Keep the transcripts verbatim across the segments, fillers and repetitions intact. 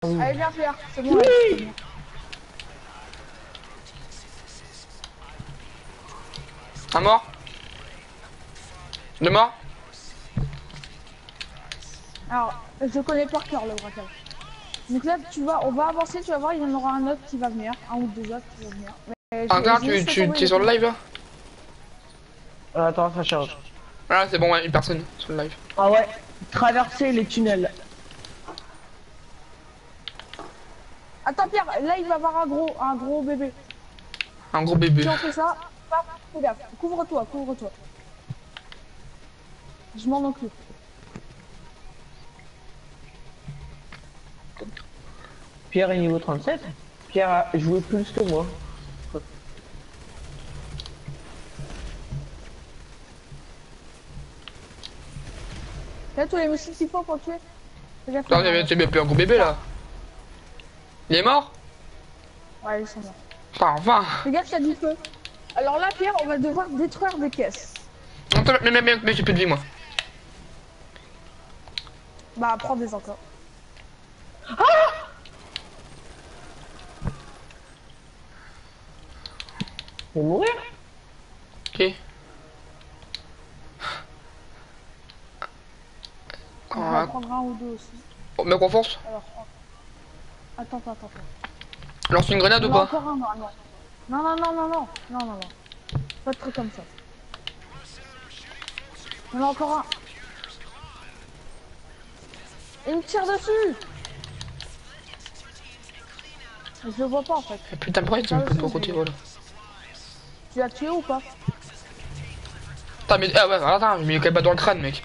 Oui. Allez, viens, Pierre, c'est bon, ouais, c'est bon. Un mort. Deux morts. Alors, je connais par cœur le braquage. Donc là, tu vas, on va avancer, tu vas voir, il y en aura un autre qui va venir, un ou deux autres qui vont venir. Mais Ah, je, regarde, je tu, laisse tu tomber es les sur le live là? Euh, attends, ça charge. Voilà, c'est bon, ouais, une personne sur le live. Ah ouais, traverser les tunnels. Attends, Pierre, là, il va y avoir un gros, un gros bébé. Un gros bébé. Si on fait ça, paf, fais gaffe. Couvre-toi, couvre-toi. Je m'en occupe. Pierre est niveau trente-sept. Pierre a joué plus que moi. Là, tous les missiles qu'il faut pour tuer. Fais gaffe. Attends, il y a plus un gros bébé là. Il est mort? Ouais, ils sont morts. Enfin, enfin. Fais gaffe, il y a du feu. Alors là, Pierre, on va devoir détruire des caisses. Attends, mais, mais, mais, mais j'ai plus de vie moi. Bah, prends des encore. Je vais mourir. Ok. On va en prendre un ou deux aussi. Oh, mec, on force. Alors, oh. attends, attends, attends. Lance une grenade On ou en a pas? encore un, non, non. Non, non, non, non, non, non, non, non. Pas de truc comme ça. On a encore un. Il me tire dessus. Je le vois pas en fait. Eh, putain, pourquoi tu me peux pas côté, voilà. Tu l'as tué ou pas? Attends, mais. Ah ouais, attends, mais il est quand même pas dans le crâne, mec.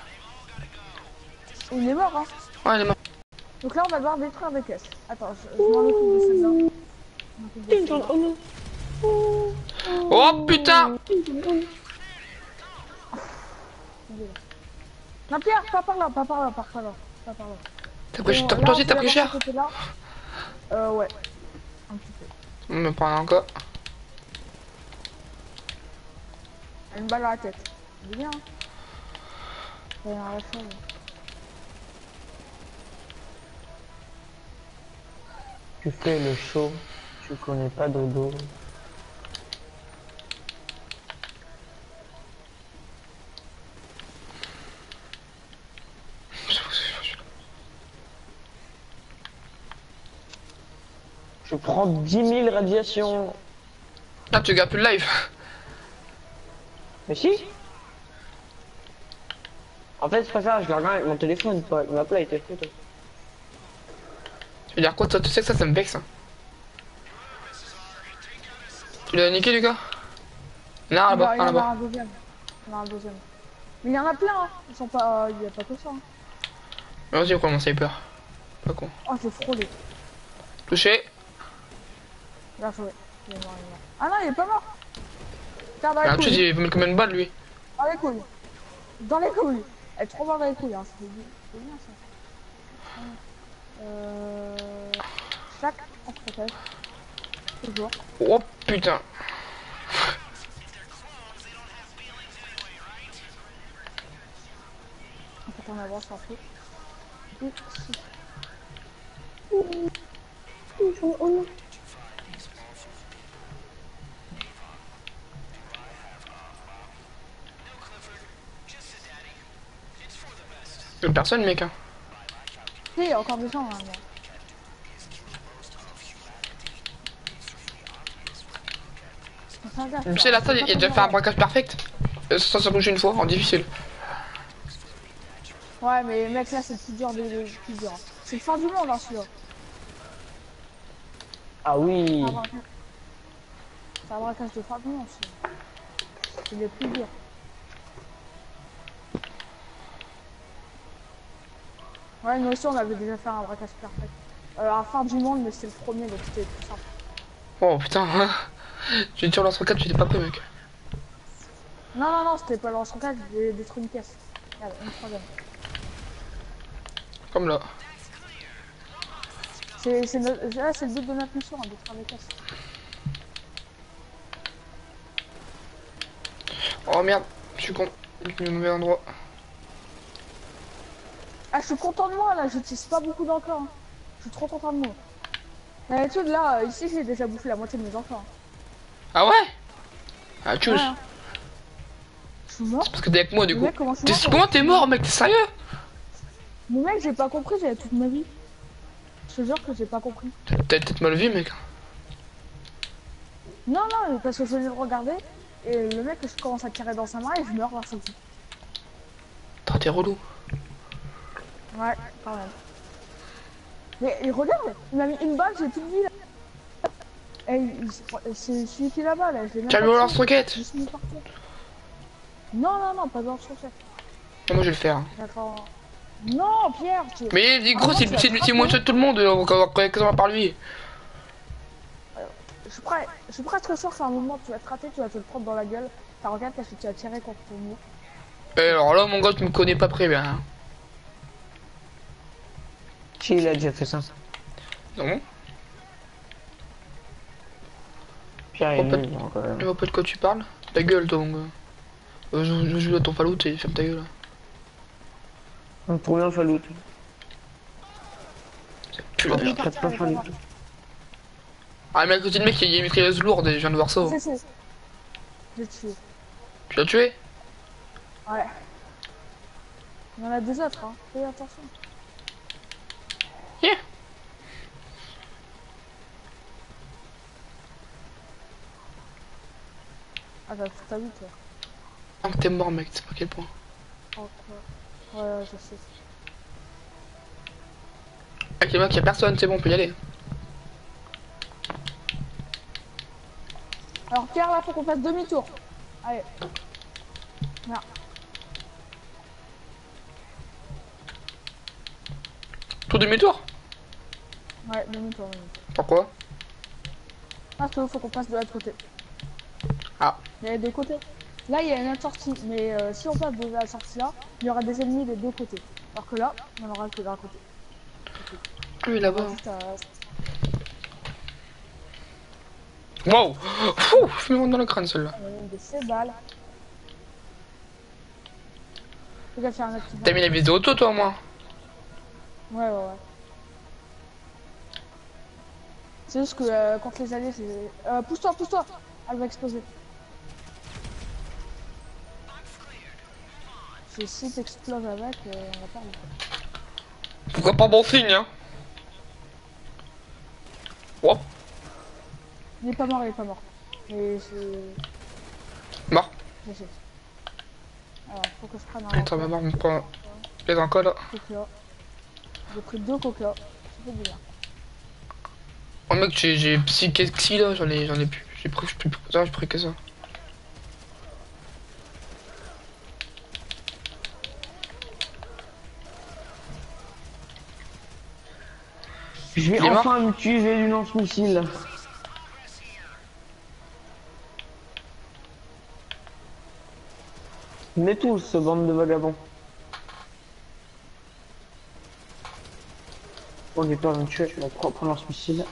Il est mort, hein. Ouais, il est mort. Donc là, on va devoir détruire des caisses. Attends, je, je m'en occupe de celle-là. Je m'en occupe de celle-là. Oh putain! Non, Pierre, pas par là, pas par là, pas par là. Pas par là. T'as pris, Bon, toi là, aussi, on t'as peut pris l'avoir cher? ce côté-là. Euh, ouais. Un petit peu. On me prend encore. Une balle à la tête. C'est bien, hein. Ça vient à la fin, là. Tu fais le show. Tu connais pas Dodo. Je prends dix mille radiations. Ah, tu gardes plus le live. Mais si. En fait, c'est pas ça, je le regarde avec mon téléphone, pas ma play était faite. Tu veux dire quoi, toi? Tu sais que ça, ça me vexe. Hein. Tu l'as niqué, Lucas? Non, là-bas, Il y en là-bas. a un deuxième. Il y en a un deuxième. Mais il y en a plein, hein. Ils sont pas. Il y a pas que ça. Hein. Vas-y, pourquoi mon sniper? Pas con. Oh, j'ai frôlé. Touché. Bien joué. Il est mort, il est mort. Ah non, il est pas mort. Tiens, dans Ah, les tu sais, couilles. il veut mettre combien de balles, lui? Dans les couilles. Dans les couilles. Elle est trop mort dans les couilles, hein. C'est bien, c'est bien ça. Euh. Chaque. On se protège. Toujours. Oh putain. En fait, on avance un peu. Et si. Oh non. Une personne, mec. Hein. Si, il y a encore des gens là. Moi. Tu sais, la salle, il a déjà fait un braquage perfect. Ça, ça bouge une fois, en difficile. Ouais, mais mec, là, c'est le plus dur des de, plus dur. C'est le fin du monde, hein, celui-là. Ah oui. C'est un braquage de fin du monde, celui-là. C'est le plus dur. Ouais, nous aussi, on avait déjà fait un braquage perfect. Euh, un fin du monde, mais c'était le premier, donc c'était plus simple. Oh putain. Tu es sur lance-roquette, tu t'es pas prêt, mec. Non, non, non, c'était pas le lance-roquette, j'ai détruit une pièce. Regarde, une troisième. Comme là. C'est c'est le but de notre mission, hein, détruire les pièces. Oh merde, je suis con. J'ai mis au mauvais endroit. Ah, je suis content de moi, là, j'utilise pas beaucoup d'encore. Hein. Je suis trop content de moi. D'habitude, là, euh, ici, j'ai déjà bouffé la moitié de mes enfants. Ah ouais? Ah, tu Ouais. hein. Je suis mort. C'est parce que t'es avec moi du Le coup. mec, comment je suis T'es- mort, Comment t'es mort, mec? T'es sérieux? Mon mec, j'ai pas compris, j'avais toute ma vie. Je te jure que j'ai pas compris. T'as peut-être mal vu, mec. Non, non, parce que je venais de regarder, et le mec, je commence à tirer dans sa main et je meurs grâce à tout. Attends, t'es relou. Ouais, quand même. Mais il regarde, il m'a mis une balle, j'ai toute vie là. Et il- c'est celui qui est là-bas là, je l'ai même Tiens, pas lui, tué. lance roquette. Je me suis mis par terre. Non, non, non, pas dans le chef. Ah, moi, je vais le faire. hein. J'attends. Non, Pierre, tu. Mais gros, Ah, c'est moi, tu c'est- vas te c'est moi rater. tout le monde. On va commencer par lui. Je suis prêt, je suis presque sûr qu'à un moment tu vas te rater, tu vas te le prendre dans la gueule. Ta regarde parce que tu as tiré contre ton mur. Et alors là, mon gars, tu me connais pas très bien. hein. Si, il a déjà fait ça. Non? Pierre Oh, est pas- nul, hein, quand même. Je vois pas de quoi tu parles. Ta gueule, toi, mon gars. Euh, je, je joue à ton fallout et ferme ta gueule. On trouve bien Fallout. Tu Oh, la je merde. traite pas Fallout. Ah, mais à côté de mec, il y a une mitrailleuse lourde et je viens de voir ça. C'est c'est. J'ai tué. Tu l'as tué? Ouais. Il y en a deux autres, hein. Fais attention. Yeah. Ah, t'as tout ta vie, toi. Ah, mais t'es mort, mec, c'est pas à quel point. Oh, ouais. Ouais, ouais, je sais. Ok, mec, y'a personne, c'est bon, on peut y aller. Alors, Pierre, là, faut qu'on fasse demi-tour. Allez. Là. Tout demi-tour? Ouais, demi-tour, demi-tour. Pourquoi? Parce qu'il faut qu'on passe de l'autre côté. Ah. Il y a les deux côtés. Là, il y a une autre sortie, mais euh, si on passe de la sortie là, il y aura des ennemis des deux côtés. Alors que là, il n'y en aura que d'un côté. Oui, là-bas. Juste à- Wow! Fou! Je me monte dans le crâne, celle-là. euh, des seize balles. Fais gaffe, il y a un autre qui T'as mis la vis de auto, toi, moi? Ouais, ouais, ouais. C'est juste que euh, quand les alliés, c'est. Euh, pousse-toi, pousse-toi! Elle va exploser. Si, si t'exploses avec, euh, on va perdre. Pourquoi pas bon signe, hein? Wow! Il est pas mort, il est pas mort. Mais c'est. Mort. Je sais. Alors, faut que je prenne un. Attends, ma mort me prend les encore. Coca. J'ai pris deux coca. Ça fait du bien. Oh, mec, j'ai j'ai psy là, j'en ai, j'en ai plus. J'ai pris, j'ai pris, j'ai pris que ça. Je vais Il est mort enfin utiliser du lance-missile. Mais tous, ce bande de vagabonds. Oh, j'ai peur de me tuer avec mon propre lance-missile.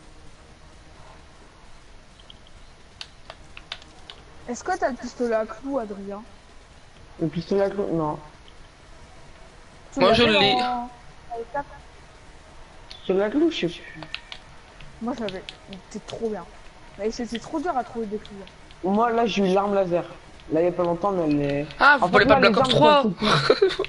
Est-ce que t'as le pistolet à clous, Adrien? Le pistolet à clous? Non. Tu Moi, je l'avais l'ai. en- avec la- Pistolet à clous, je sais plus. Moi, je l'avais. C'était trop bien. Mais c'était trop dur à trouver des clous. Moi, là, j'ai eu l'arme laser. Là, il y a pas longtemps, mais elle est... Ah, vous En voulez fait, pas là, Black les Ops armes trois? peuvent se-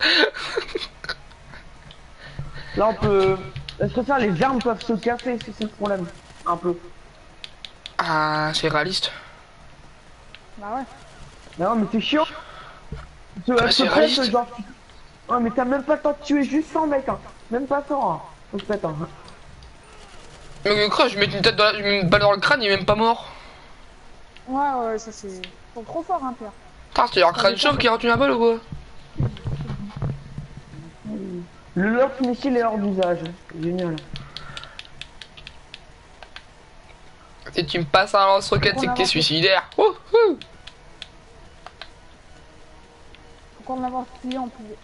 Là, on peut... Je préfère, les armes peuvent se casser, c'est c'est le problème. Un peu. Ah, c'est réaliste. Bah ouais. Non, mais c'est chiant. Tu Ah, tu c'est presses, réaliste. genre... Ouais, mais t'as même pas le temps de tuer juste cent mecs, hein. Même pas cent, hein. Faut se mettre, hein. Mais quoi, je mets une tête dans la... je mets une balle dans le crâne, il est même pas mort. Ouais, ouais, ça c'est. Ils sont trop forts, hein, Pierre. Putain, c'est un crâne chauve qui a retenu la balle ou quoi? Le lance-missile est hors d'usage. Génial. Si tu me passes un lance-roquette, c'est que t'es suicidaire. Wouhou! Faut qu'on avance plié en plié.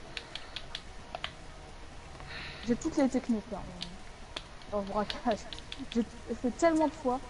J'ai toutes les techniques là. Dans le braquage. J'ai fait tellement de fois.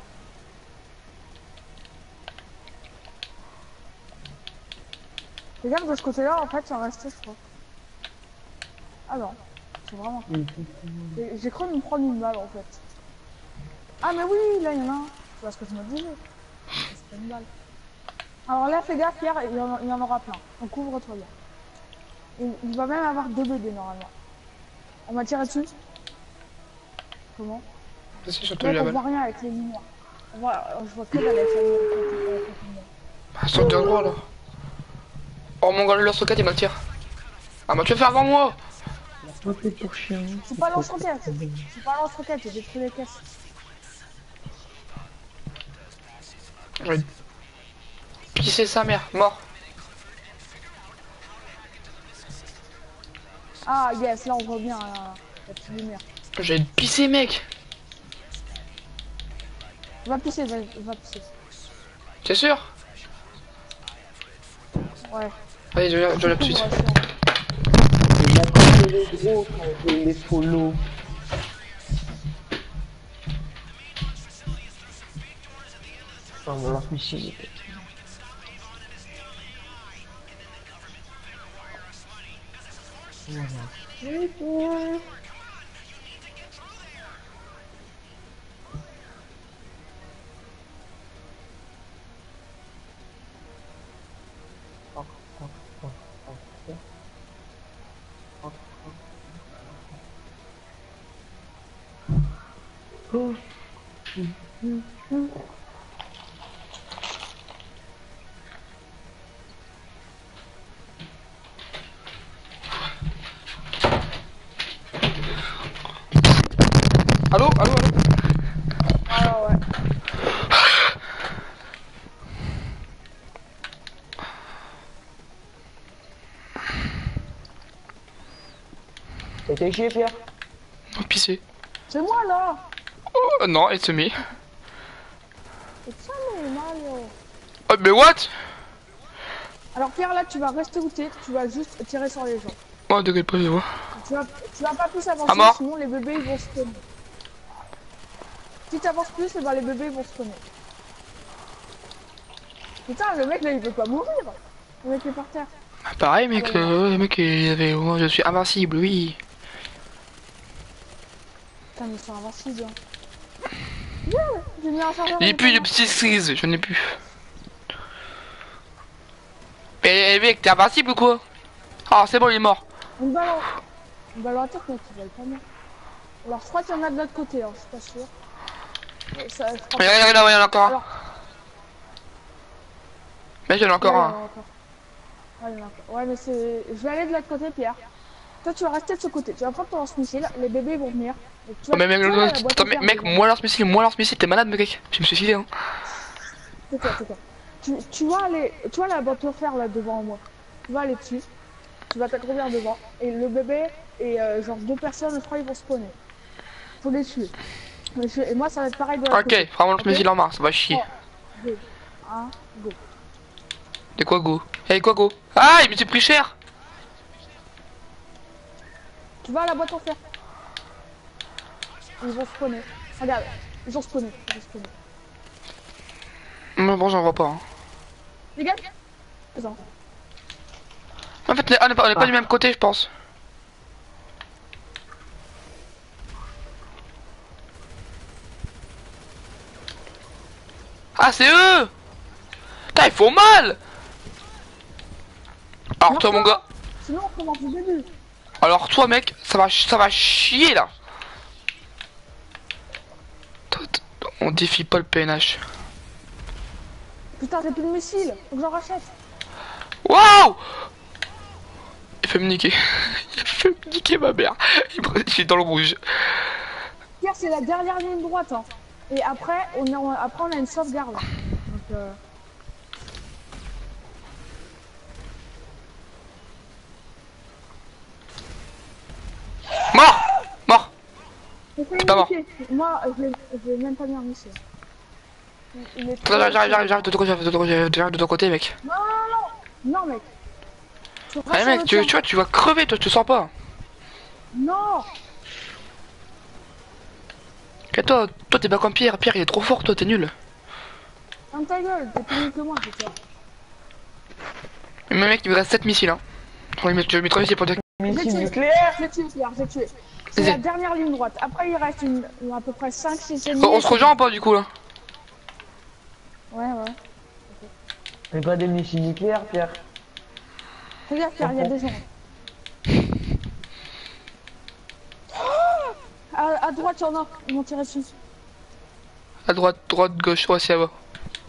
Regarde de ce côté-là, en fait, ça restait, je crois. Ah non. C'est vraiment con. J'ai j'ai cru me prendre une balle en fait. Ah mais oui, là il y en a un. C'est parce que je me disais. C'est pas une balle. Alors là, fais gaffe, Pierre, il y en, il y en aura plein. Donc ouvre-toi bien. Il, il va même avoir deux B D normalement. On m'a tiré dessus. Comment? Vas-y, je te Mec, le on label. voit rien avec les lumières. On voit, je vois que dalle avec la lumière. Ah, sur le droit là. Oh mon gars, le lance-roquette il m'attire. Ah bah tu vas faire avant moi. Pas fait pour chien. C'est pas lance-roquette. C'est pas lance-roquette, j'ai détruit les caisses. Oui. Pisser sa mère, mort. Ah yes, là on voit bien euh, la petite lumière. J'ai pissé mec. Va pisser, va, va pisser. T'es sûr? Ouais. Allez, je viens, je viens tout de suite. Il a quand les gros quand je les follow. Non, mon lance-missile il est... Voilà. Oh. Allô, allô, allô. Ah ouais. T'es chier, Pierre? Non, pisser. C'est moi là. Oh non, it's me. C'est ça mais Mario. Oh mais what? Alors Pierre là tu vas rester où t'es, tu vas juste tirer sur les gens. Oh de quel point je vois. Tu vas, tu vas pas plus avancer, À mort. sinon les bébés ils vont spawner. Si t'avances plus, et ben les bébés ils vont spawner. Putain le mec là il veut pas mourir. Le mec est par terre. Pareil mec, euh, le mec il avait... Moi je suis invincible, oui. Putain mais c'est invincible. Hein. Yeah, j'ai mis un chargeur. Il n'y a plus de petits cerises, je n'ai plus. Mais mec, t'es invincible ou quoi? Ah c'est bon, il est mort. Une balle en... Une balle en tête mec, il va pas mort. Alors je crois qu'il y en a de l'autre côté, hein, je suis pas sûr. Mais ça, je crois Regarde, regarde, il y en a encore un. Alors... Mec, il y en a encore ouais, un. il y en a encore. Ouais, il y en a encore. Ouais mais c'est... Je vais aller de l'autre côté Pierre. Toi tu vas rester de ce côté, tu vas prendre ton lance-missile, les bébés vont venir. Et tu vas... Oh, mais mec, tu vois, la boîte attends, aux mec, cartes, mec, devant. moi lance-missile, moi lance-missile, t'es malade mec. Je me suis filé hein. Tais-toi, tais-toi. Tu, tu vois aller, tu vois la boîte offerte là devant moi. Tu vas aller dessus. Tu vas t'accroupir devant. Et le bébé et euh, genre deux personnes, je crois, ils vont spawner. Faut les tuer. Les tuer. Et moi, ça va être pareil de l'autre Ok, côté. vraiment Ok. lance-missile en mars, ça va chier. deux, un, go. Et quoi go? Eh quoi go? Ah, il me s'est pris cher. Tu vas à la boîte offerte. Ils vont spawner. Regarde, ils ont spawné. Ils ont spawné. Mais bon, j'en vois pas. Hein. Les gars, attends. En fait, on n'est pas, on est pas Ah. du même côté, je pense. Ah, c'est eux! Putain, ils font mal! Alors, toi, mon gars. Sinon, on commence du début. Alors, toi, mec, ça va, ça va chier là. Toi, toi, on défie pas le P N H. Putain, j'ai plus de missiles. Faut que j'en rachète. Waouh! Il fait me niquer. Il fait me niquer ma mère. Il me- il est dans le rouge. Pierre, c'est la dernière ligne droite. Hein. Et après, on est en- après, on a une sauvegarde. Donc, euh... Mort! Mort! C'est pas mort. Moi, je l'ai- je l'ai même pas mis en mission. Il est trop- J'arrive, j'arrive, j'arrive, j'arrive de ton côté, j'arrive de ton côté, j'arrive de ton côté, mec. Non, non, non, non, mec. Tu restes Allez, sur mec, le tu, tien. tu vois, tu vas crever, toi, je te sens pas. Non. Et toi, toi, t'es pas comme Pierre. Pierre, il est trop fort, toi, t'es nul. Ferme ta gueule, t'es plus nul que moi, c'est ça. Mais mec, il me reste sept missiles, hein. Je vais mettre trois missiles pour dire missile tué. nucléaire. J'ai tué, Pierre, j'ai tué. C'est Vas-y. la dernière ligne droite. Après, il reste une, une- à peu près cinq six ennemis. Oh, on se rejoint ou pas du coup là? Ouais, ouais. Mais pas des missiles nucléaires, Pierre. Regarde, Pierre, il y a des gens. À, à droite, il y en a. Ils m'ont tiré dessus. À droite, droite, gauche, ouais, c'est là-bas.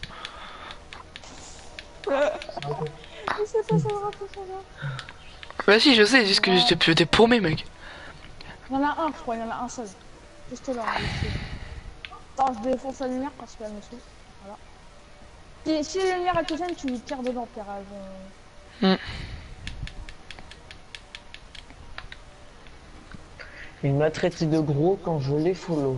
Je sais pas, ça va, ça va. Bah si, je sais, c'est juste que j'étais j'étais paumé, mec. Il y en a un, je crois, il y en a un seul. Juste là, ici. Attends, je défonce la lumière parce qu'elle me saoule. Voilà. Si, si la lumière est jeune, tu tires dedans, Pierre. Elles vont... Hmm. Il m'a traité de gros quand je l'ai follow.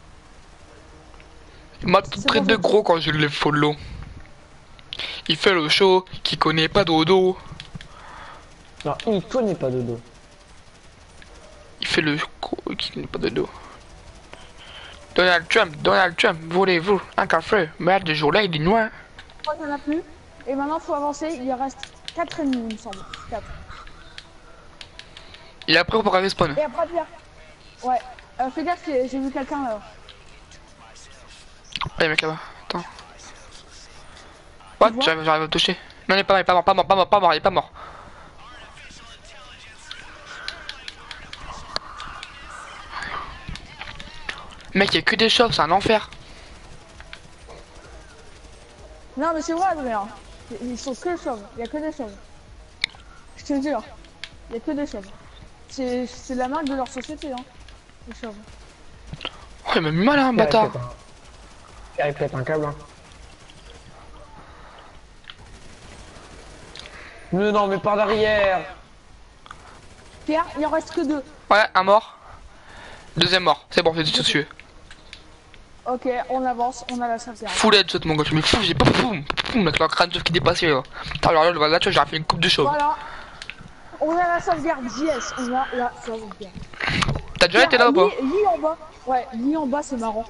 Il m'a C'est traité bon, de c'est gros quand je l'ai follow. Il fait le show, qui connaît pas dodo. Non, il connaît pas de dos. Il fait le gros, qui connaît pas dodo. Donald Trump, Donald Trump, voulez-vous un café? Merde, de jour là, il est noir. Je crois qu'il n'y en a plus. Et maintenant, il faut avancer. Il reste quatre ennemis, il me semble. quatre. Il a pris pour un respawn. Et après, Pierre. Ouais. Euh, fais gaffe, j'ai j'ai vu quelqu'un là. Allez, mec, là-bas. Attends. What? vois J'arrive j'arrive à le toucher. Non, il est pas mort, il est pas mort, pas mort, pas mort, pas mort, il est pas mort. Mec, il y a que des chauves, c'est un enfer. Non, mais c'est vrai, Adrien. Ils sont que chauves. Il n'y a que des chauves. Je te jure. Il n'y a que des chauves. C'est c'est la marque de leur société, hein. Les chauves. Oh, il m'a mis mal, hein, Pierre, il bâtard. pète un- Pierre, il pète un câble. Hein. Mais non, mais par derrière. Pierre, il en reste que deux. Ouais, un mort. Deuxième mort, c'est bon, j'ai tout tué. Ok, on avance, on a la sauvegarde. Full headshot, mon gars, je me fous, j'ai pas poum, poum, avec leur crâne qui dépassait là. Putain, alors là, là, tu vois, j'ai fait une coupe de chauve. Voilà. On a la sauvegarde, yes, on a la sauvegarde. T'as déjà été là ou pas? Lis, lis en bas. Ouais, lis en bas, c'est marrant.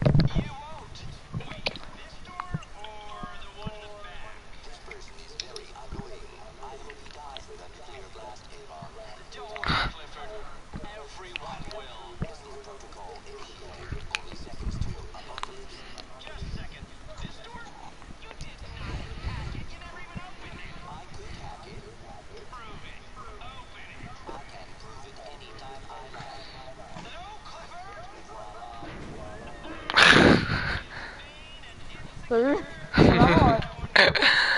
T'as vu? C'est marrant, ouais.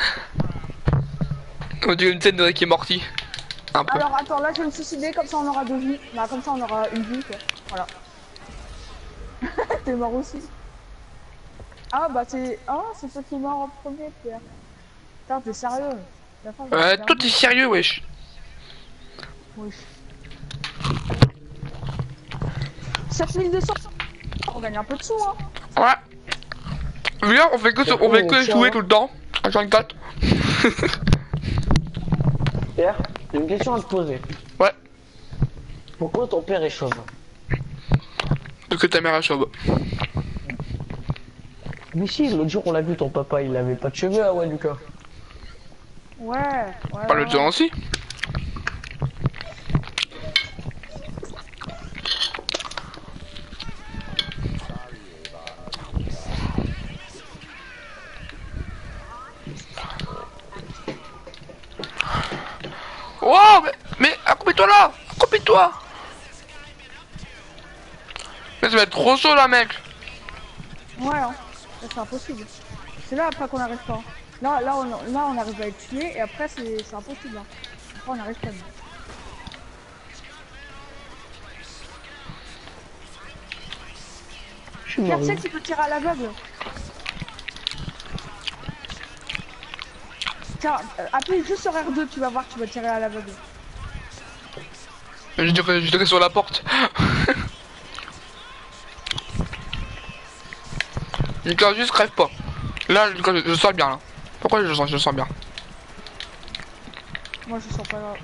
On dirait une scène de Rick et Morty. Un peu. Alors attends, là je vais me suicider, comme ça on aura deux vies. Bah comme ça on aura une vie quoi. Voilà. T'es mort aussi. Ah bah c'est... Ah c'est toi qui est mort en premier Pierre. Putain t'es sérieux. La fin, Ouais, j'ai toi t'es sérieux, wesh. Oui. sept mille deux cents. On gagne un peu de sous hein. Ouais. Viens, on fait que, on fait que jouer tout le temps. À vingt-quatre. Pierre, j'ai une question à te poser. Ouais. Pourquoi ton père est chauve? Parce que ta mère est chauve. Mais si, l'autre jour on l'a vu, ton papa, il avait pas de cheveux, ah ouais, Lucas. Ouais. ouais Pas le ouais. temps aussi. Oh, mais, mais accroupis-toi là, accroupis-toi. Mais ça va être trop chaud là, mec. Ouais hein. Là, c'est impossible. C'est là après qu'on arrive pas. Là, là, on, là on arrive à être tué et après c'est c'est impossible. Hein. Après on n'arrive pas. Je suis Pierre, mort. tu sais que tu peux tirer à l'aveugle. Tiens, euh, appuie juste sur R deux, tu vas voir, tu vas tirer à l'aveugle. Je dirais, je dirais sur la porte. Lucas, juste crève pas. Là, Lucas, je, je sens bien là. Pourquoi je sens, je sens bien? Moi je sens pas là. Ouf.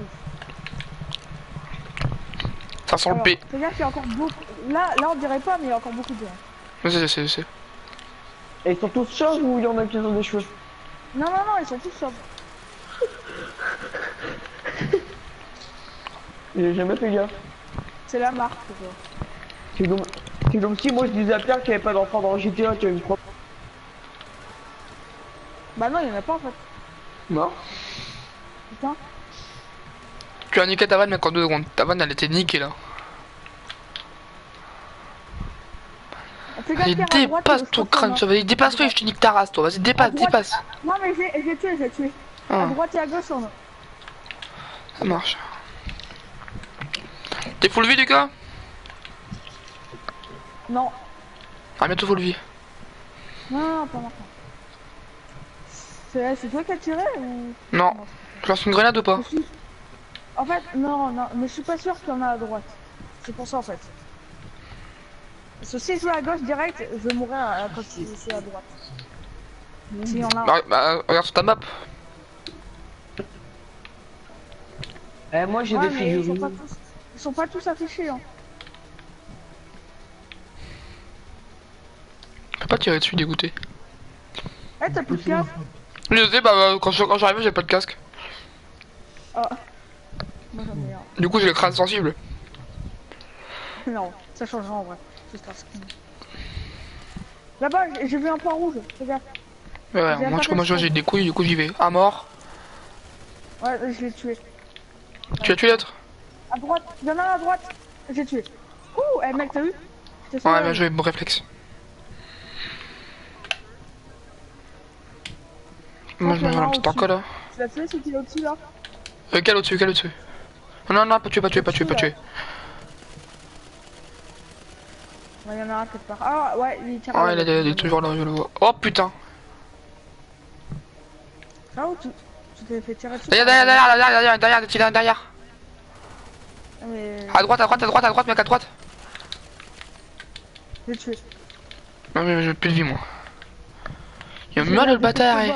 Ça sent le Alors, P. fais gaffe, il y a encore beaucoup. Là, là on dirait pas, mais il y a encore beaucoup de gens. Je sais, je sais, je sais. Et ils sont tous chauves ou il y en a qui ont des cheveux? Non, non, non, ils sont tous sauves. J'ai jamais fait gaffe. C'est la marque, quoi. C'est comme... c'est comme si moi je disais à Pierre qu'il n'y avait pas d'enfant dans G T A, tu vois, une croix. Bah non, il y en a pas en fait. Non. Putain. Tu as niqué ta vanne, mec, en deux secondes. Ta vanne, elle était niquée là. Fais gaffe, Allez, Pierre, à droite, dépasse je ton crois crâne, qu'il y ça en a. va. Dépasse-toi et je te nique ta race, toi. Vas-y, À dépasse, droite- dépasse. Non mais j'ai j'ai tué, j'ai tué. À Ah, droite et à gauche, on a. ça marche. T'es full vie, Lucas? Non. Ah, bientôt full vie. Non, non, non, pas maintenant. C'est c'est toi qui as tiré ou... Non. Tu lances une grenade ou pas? Je suis- En fait, non, non, mais je suis pas sûr qu'il y en a à droite. C'est pour ça en fait. Parce que si je vais à gauche direct, je vais mourir à, quand je suis à droite. S'il y en a. Bah, bah, regarde sur ta map. Eh, moi j'ai Ouais, des mais ils sont figurines. pas tous, ils sont pas tous affichés. Hein. Je peux pas tirer dessus, dégoûté. Eh, t'as plus de casque. Je sais, bah, bah, quand je- quand j'arrive, j'ai pas de casque. Ah. Moi j'en ai un. Du coup, j'ai le crâne sensible. Non, ça changera en vrai. C'est un skin. Là-bas, j'ai- j'ai vu un point rouge. Fais gaffe. Ouais, ouais, J'ai moi, pas je commence fait à j'ai des couilles, du coup, j'y vais. À mort. Ouais, je l'ai tué. Tu as tué l'autre? À droite, il y en a un à droite. J'ai tué. Ouh, eh mec, t'as vu? J'étais sûr, Ouais, là. bien joué, bon réflexe. Moi, je me mets un petit encore là. Tu l'as tué, c'est qu'il est au-dessus là. Euh, quel au-dessus, quel au-dessus? Non, non, pas tuer, pas tuer, pas tuer, pas tuer. Ouais, il y en a un quelque part. Ah ouais, il tire. Ah, il est, il est toujours là, je le vois. Oh putain! Là où tu tu t'es fait tirer dessus. Derrière, derrière, derrière, derrière, derrière, derrière, derrière, derrière. Ah, mais... À droite, à droite, à droite, à droite, mec, à droite. J'ai tué. Non, mais j'ai plus de vie, moi. Il a mal le bâtard, eh.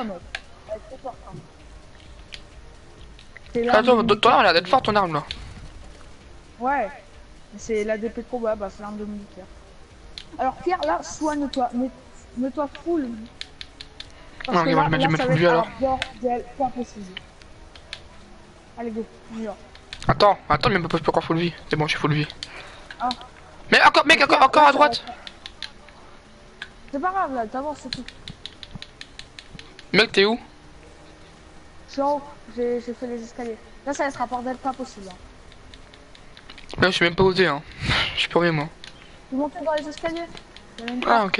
Attends, toi, on a l'air d'être fort ton arme là. Ouais. C'est la D P de combat, bah c'est l'arme de militaire. Alors Pierre, là, soigne-toi, mets- mets-toi full. Parce Ah, que ok, là, moi, je mets- là, je mets ça full va vie, être alors. un bordel pas possible. Allez go, on y va. Attends, attends, mais pas encore full vie. C'est bon, je suis full vie. Ah. Mais encore, mec, encore, Pierre, encore là, à ça va droite. être- C'est pas grave là, t'avances, c'est tout. Mec, t'es où? Je suis en haut, j'ai j'ai fait les escaliers. Là, ça va être un bordel pas possible. Hein. Là, je suis même pas osé, hein. Je suis premier, moi. Vous montez dans les escaliers. Il y avait une Ah, porte. ok.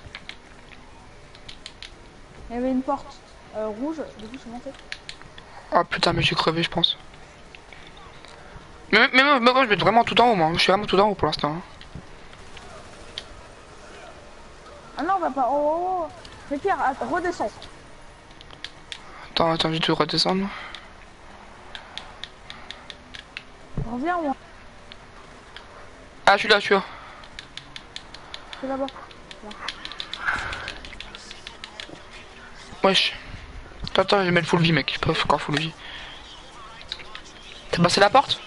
Il y avait une porte euh, rouge, du coup, je suis monté. Ah putain, mais j'ai crevé, je pense. Mais, mais, mais, mais moi, je vais être vraiment tout en haut, moi. Je suis vraiment tout en haut pour l'instant. Hein. Ah non, on va pas. Oh, oh, oh. Mais Pierre, att- redescends. Attends, attends, je vais te redescendre. Reviens, moi. Ah, je suis là, je suis là. C'est là-bas. Wesh. Attends, attends, je vais mettre full vie, mec. Je peux encore full vie. T'as passé la porte?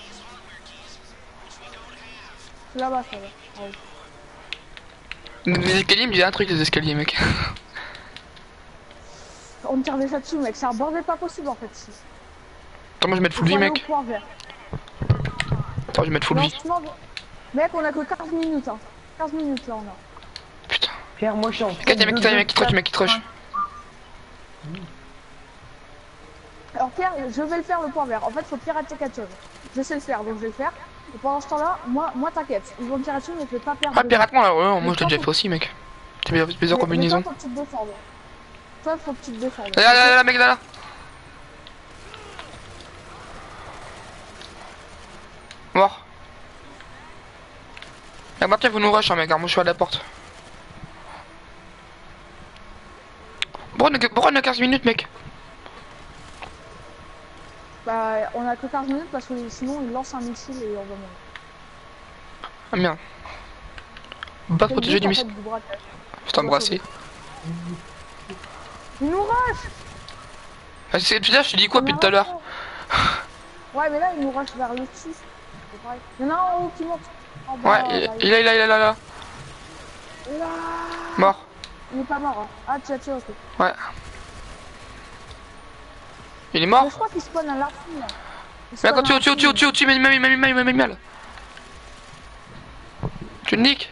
C'est là-bas, ça va. Ah oui. Les escaliers, il me disait un truc, les escaliers, mec. On me tire déjà dessus, mec. C'est un bordel pas possible en fait. ici. Attends, moi je vais mettre full Faut vie, aller au mec. point vert. Attends, je vais mettre full vie. Lancement de- Mec, on a que quinze minutes. Hein. quinze minutes là, on a. Putain. Pierre, moi je suis en Regarde, y'a un mec qui rush, mec qui rush, mec qui rush. Alors, Pierre, je vais le faire le point vert. En fait, faut pirater quelque chose. Je sais le faire, donc je vais le faire. Et pendant ce temps-là, moi, moi t'inquiète. Ils vont me tirer dessus, mais je vais pas perdre. Ah, de pirate-moi là, ouais, moi Mais je l'ai déjà toi, fait aussi, mec. J'ai bien plusieurs Mais- mais combinaisons. Toi, faut que tu te défendes. Toi, faut que tu te défendes. Là, là, là, là, mec, là, là. Mort. Et maintenant, vous nous rush, hein, mec, car moi je suis à la porte. Pourquoi on a que- pourquoi on a quinze minutes, mec? Bah, on a que quinze minutes parce que sinon, ils lancent un missile et on va mourir. Ah merde. On peut pas C'est le protéger but, du en missile. fait, du braquage. Je t'embrasser. Ils nous rush. Ah, c'est putain, je te dis quoi depuis tout à l'heure? Ouais, mais là, ils nous rush vers le dessus. C'est pareil. Il y en a un en haut qui monte. En bas, Ouais, là, il il est là, il est là, il est là, là. Là. Mort. Il est pas mort. Hein. Ah, tu as tué, ok. Ouais. Il est Mais mort? je crois qu'il spawn à l'arbre là. Mais quand tu, tu, tu, tu, tu, mets mal, mal, mal, mal, mal. Tu le niques.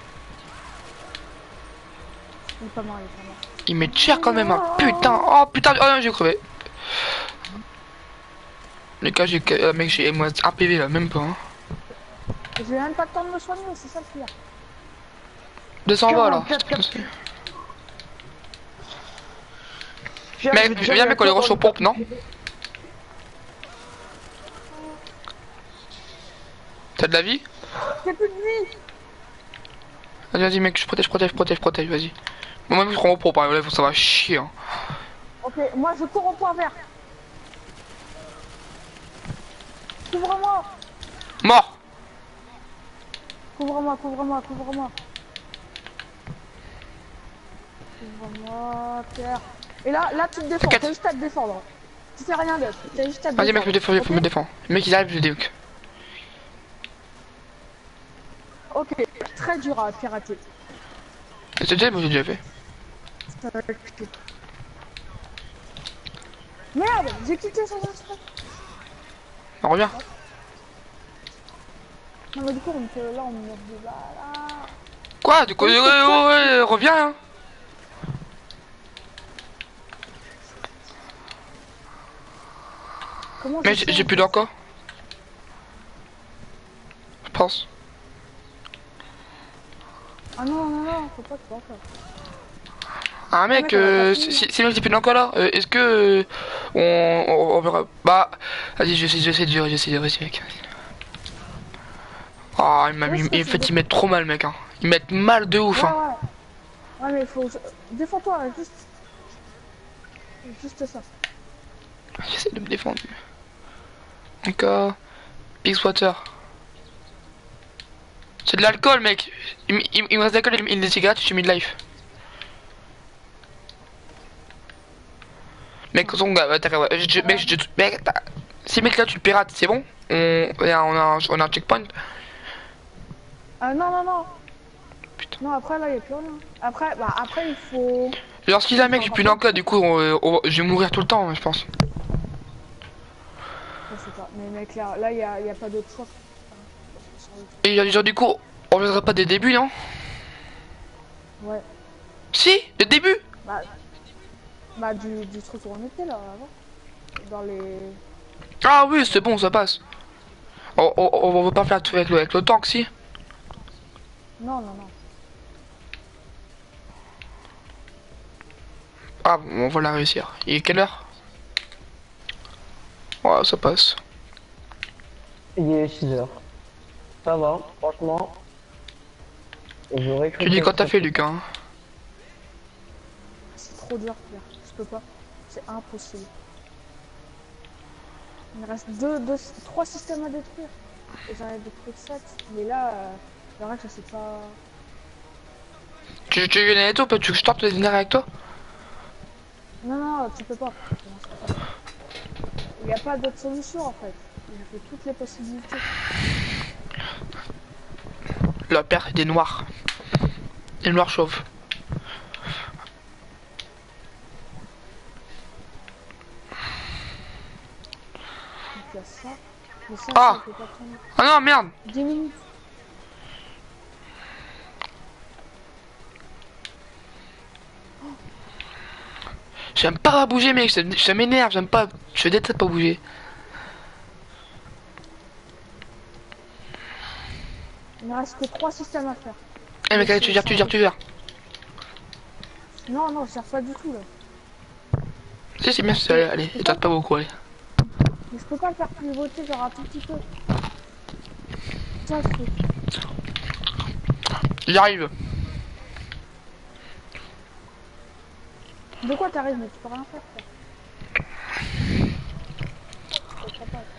Il est pas mort, il est pas mort. Il met cher quand même, hein. Putain, oh putain, oh non, j'ai crevé. Les gars, j'ai, euh, mec, j'ai moi un P V là, même pas. Hein. J'ai même pas le temps de me soigner, c'est ça le pire. Descends en bas alors. Mec, viens mec, on les rush aux pompes, non? T'as de la vie? J'ai plus de vie. Vas-y, vas-y mec, je protège, protège, protège, protège, vas-y. Bon, moi je prends au pot par exemple, ça va chier. Hein. Ok, moi je cours au point vert. Couvre-moi. Mort. Couvre-moi, couvre-moi, couvre-moi. Couvre-moi, Pierre. Et là, là tu te défends, t'as juste à te défendre. Tu fais rien d'autre, t'as juste à te défendre. Vas-y mec, je me défends, okay. je me défends. Le mec il arrive, je le déhook. Ok, très dur à pirater. C'est déjà, moi j'ai déjà fait. Ça va être compliqué. Merde, j'ai quitté sans exprès. On revient. Non mais du coup, on peut, là on me met de là. Quoi? Du coup, ouais, ouais, ouais, reviens hein. Comment mais j'ai plus d'encore. Je pense. Ah non, non, non, faut pas que tu vois ça. Ah mec, euh, si, si mec j'ai plus d'encore là, euh, est-ce que euh, on, on, on verra. Bah, vas-y, je sais, je sais de gérer, j'essaie de gérer ce mec. Ah, oh, il m'a mis, en fait, ils mettent trop mal, mec. Hein. Ils mettent mal de ouf. Ouais, hein. ouais. Ouais, mais faut. Défends-toi, juste. Juste ça. J'essaie de me défendre. Encore. Pixwater. C'est de l'alcool, mec. Il, il, il me reste de l'alcool et des cigarettes, je suis mid-life. Mec, son gars, ouais, je, mec, je, mec, si mec là tu le pirates, c'est bon. On, on, a, on, a un, on a un checkpoint. Ah non, non, non. Putain. Non, après là, il n'y a plus rien. Après, bah, après il faut. Lorsqu'il a mec, j'ai plus d'encore, du coup, on, on, je vais mourir tout le temps, je pense. Je sais pas, mais mec, là, là, il n'y a, y a pas d'autre choix. Et genre, du coup, on reviendra pas des débuts, non? Ouais. Si, le début. Bah, bah du, du truc où on était là, avant. Dans les. Ah oui, c'est bon, ça passe. On, on, on va pas faire tout avec le, avec le tank, si. Non, non, non. Ah, bon, on va la réussir. Il est quelle heure? Ouais, ça passe. Il est six heures. Ça va, franchement. Tu dis quand t'as fait, Lucas. Hein. C'est trop dur, Pierre. Je peux pas. C'est impossible. Il me reste deux, deux, trois systèmes à détruire. Et j'en ai détruit sept. Mais là, euh, le reste, je sais pas. Tu, tu veux venir avec toi, tu veux que je tente de venir avec toi? Non, non, tu peux pas. Il n'y a pas d'autre solution en fait. J'ai fait toutes les possibilités. La paire des noirs. Des noirs chauves. Donc il y a ça. Mais ça, Ah ça fait pas prendre Ah non, merde. dix minutes. J'aime pas bouger, mec. Ça, ça m'énerve. J'aime pas. Je déteste pas bouger. Il ne reste que trois systèmes à faire. Eh mec, allez, tu gères, tu gères, tu gères. Non, non, je gère pas du tout là. Si, c'est bien, allez, allez, il tarde pas beaucoup, allez. Mais je peux pas le faire pivoter genre un tout petit peu. Ça, le truc. J'arrive. De quoi t'arrives, mais tu peux rien faire, quoi. Je comprends pas, quoi.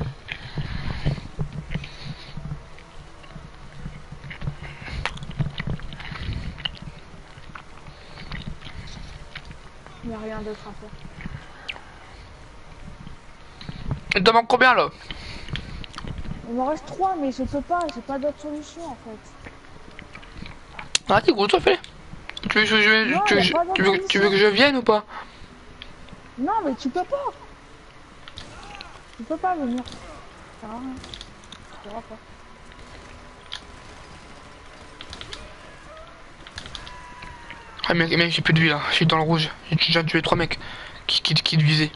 Il n'y a rien d'autre à faire. Il te manque combien là? Il m'en reste trois, mais je peux pas, j'ai pas d'autre solution en fait. Ah, t'es gros, toi, fais. Tu veux, je, je, Non, tu, y a je, pas tu, veux, tu veux que je vienne ou pas? Non, mais tu peux pas. Tu peux pas venir. Ça sert à rien. Tu pourras pas. Ah mec, mec j'ai plus de vie là, je suis dans le rouge. J'ai déjà tué trois mecs qui, qui, qui te visaient.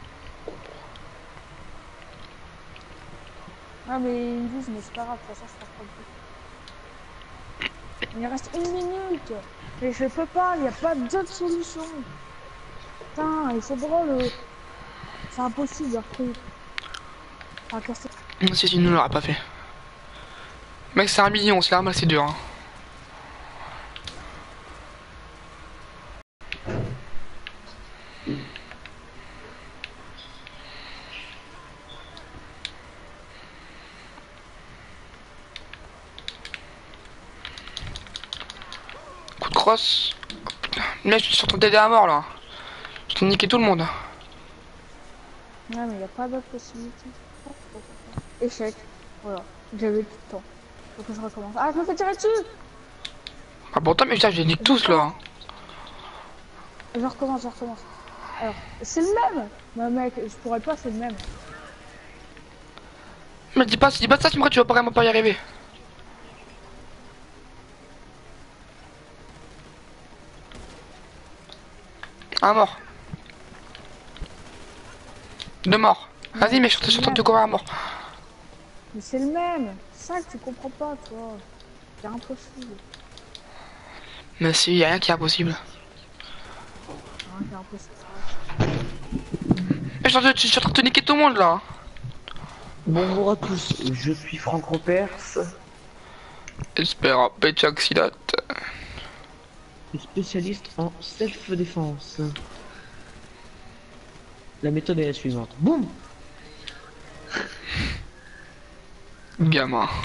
Ah mais ils me disent mais c'est pas grave, de toute façon je passe pas le coup. Il reste une minute. Mais je peux pas, il n'y a pas d'autre solution. Putain, il faudra le... C'est impossible leur truc. Ah, casser. Non, si, si, nous l'aura pas fait. Mec, c'est un million, c'est normal, c'est dur. Hein. Coup de crosse. Mec, je suis en train d'aider à mort là. Je t'ai niqué tout le monde. Ouais, mais il n'y a pas d'autre possibilité. Échec. Voilà. J'avais tout le temps. Faut que je recommence. Ah, je me fais tirer dessus. Ah bon, mais putain, je les nique tous là. Je recommence, je recommence. Alors, c'est le même. Mais mec, je pourrais pas, c'est le même. Mais dis pas, dis pas ça, tu me tu vas pas vraiment pas y arriver. Un mort. Deux morts. Vas-y, mec, je suis en train de te courir à mort. Mais c'est le même. C'est ça que tu comprends pas, toi. C'est impossible. Mais si, y a rien qui est impossible. Rien qui est impossible. Mais je suis en train de- je suis en train de te niquer tout le monde là. Bonjour à tous, je suis Franck Ropers, Espère, Petchaxilat. spécialiste en self-défense. La méthode est la suivante. Boum! Gamin.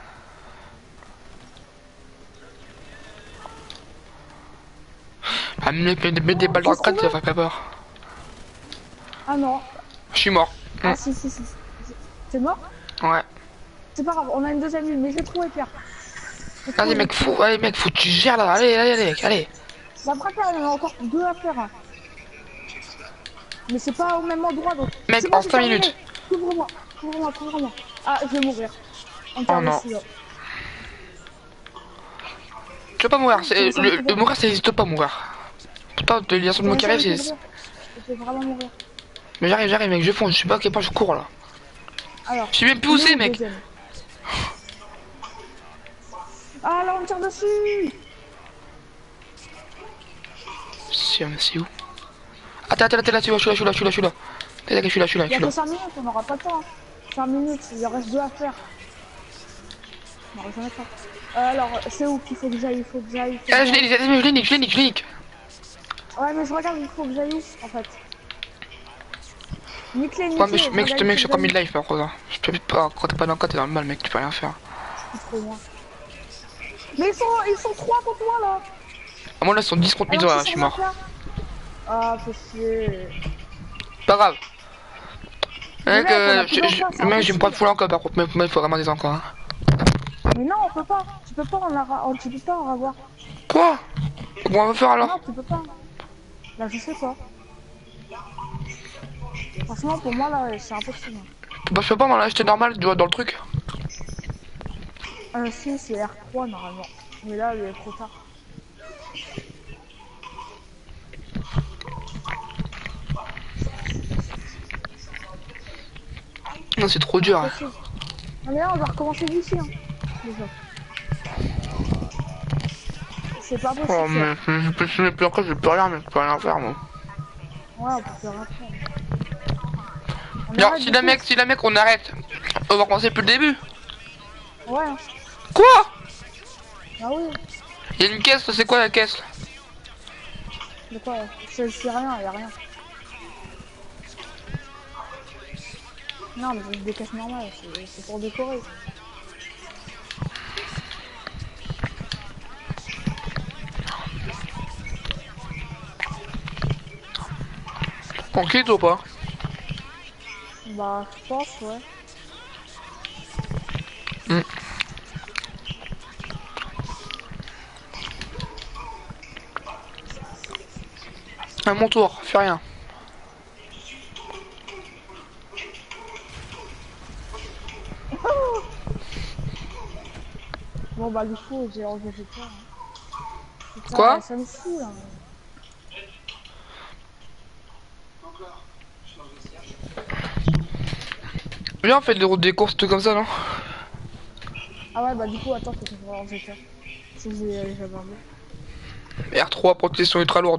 Ah, mec, mets mets des balles dans la crâne, ça fait pas peur. Ah non. Je suis mort. Ah Mm. si, si, si. T'es mort? Ouais. C'est pas grave, on a une deuxième ligne, mais je l'ai trouvé, Pierre. J'ai Vas-y, trouvé. mec, faut, allez, mec, faut que tu gères là. Allez, allez, allez, allez. La braquage, il y en a encore deux à faire. Hein. Mais c'est pas au même endroit, donc... Mec, c'est bon, en c'est cinq terminé. minutes. Couvre-moi, couvre-moi, couvre-moi. Ah, je vais mourir. On Oh non. ici, là. Tu veux pas mourir, c'est- Ça me le, fait le peur. mourir, ça n'hésite pas à mourir. Putain, de lire sur le mot qui arrive, Je vais c'est. mourir. Je vais vraiment mourir. Mais j'arrive, j'arrive, mec, je fonce, je sais pas à quel point je cours là. Alors... Je suis même plus où il est c'est, le mec. deuxième. Ah, là, on me tire dessus. C'est c'est où? Attends, attends, attends, là, je suis là, je suis là, je suis là, je suis là. T'inquiète, je suis là, je suis là, je Il y suis a là. que cinq minutes, on n'aura pas le temps. Hein. cinq minutes, il en reste deux à faire. On n'aura jamais le temps. Euh, alors, c'est où qu'il faut que j'aille? Il faut que j'aille. faut que Ah, je j'aille. l'ai, je l'ai nique, je l'ai nique, je l'ai nique. Ouais, mais je regarde, il faut que j'aille où, en fait. Nique-les, Ouais, nique-les. mais je- mec, je te mets, je suis comme comme mid life par contre. Hein. Je te mets pas, quand t'es pas dans le cas, t'es dans le mal, mec, tu peux rien faire. trop loin. Mais ils sont, ils sont trois contre moi, là. À moi là, ils sont dix contre mille, Alors, ouais, c'est je suis sur mort. ma place. Ah, faut chier. Pas grave. Mais Mec, mec, on a euh, plus je- d'en je- face, c'est mec, je vais me prendre impossible. full encore par contre, mais il faut vraiment des encore. Hein. Mais non, on peut pas. Tu peux pas en avoir. Tu peux pas en avoir. Quoi? Comment on va faire alors? Non, tu peux pas. Là, je sais pas. Franchement, pour moi, là, c'est impossible. Bah, je peux pas, moi là, j'étais normal, tu vois, dans le truc. Euh, si, c'est R trois normalement. Mais là, il est trop tard. Non, c'est trop dur. Hein. Possible. Non, mais là, on va recommencer d'ici. Hein. Déjà. C'est pas possible. Oh, mais je peux je peux encore, je peux rien, mais je peux rien faire, moi. Ouais, on peut faire un peu. On Non, arrête si du la coup. mec, si la mec, on arrête, on va recommencer depuis le début. Ouais. Hein. Quoi? Ah oui. Il y a une caisse, c'est quoi la caisse? De quoi? C'est c'est rien, y a rien. Non, mais c'est des caisses normales, c'est- c'est pour décorer. Tranquille ou pas? Bah, je pense, ouais. Mm. À mon tour, fais rien. balles de fou et j'ai enlevé G T A. Hein. Putain, Quoi? ça me fout là. Viens, on fait des routes des courses, tout comme ça, non? Ah ouais, bah du coup, attends, faut que je vois en G T A. Si j'ai j'ai abordé. R trois, protection ultra lourde.